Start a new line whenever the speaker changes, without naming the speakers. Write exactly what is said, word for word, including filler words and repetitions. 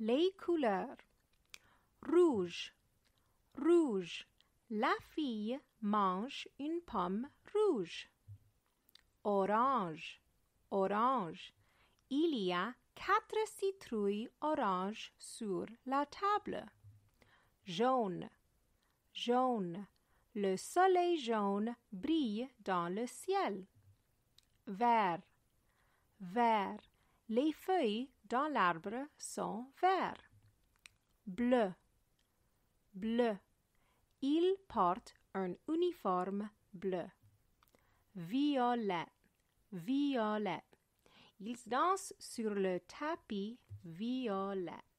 Les couleurs. Rouge, rouge. La fille mange une pomme rouge. Orange, orange. Il y a quatre citrouilles oranges sur la table. Jaune, jaune. Le soleil jaune brille dans le ciel. Vert, vert. Les feuilles dans l'arbre sont verts. Bleu, bleu. Il porte un uniforme bleu. Violet, violet. Ils dansent sur le tapis violet.